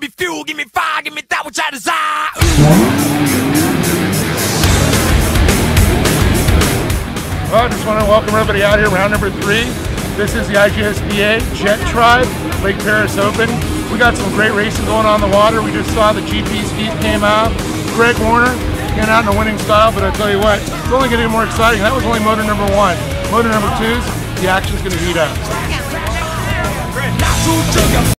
me fuel, give me fire, give me that which I desire. Well, I just want to welcome everybody out here, round number 3. This is the IGSBA Jettribe Lake Paris Open. We got some great racing going on in the water. We just saw the GP skis came out. Greg Warner came out in a winning style, but I tell you what, it's only getting more exciting. That was only motor number 1. Motor number 2's, the action's going to heat up.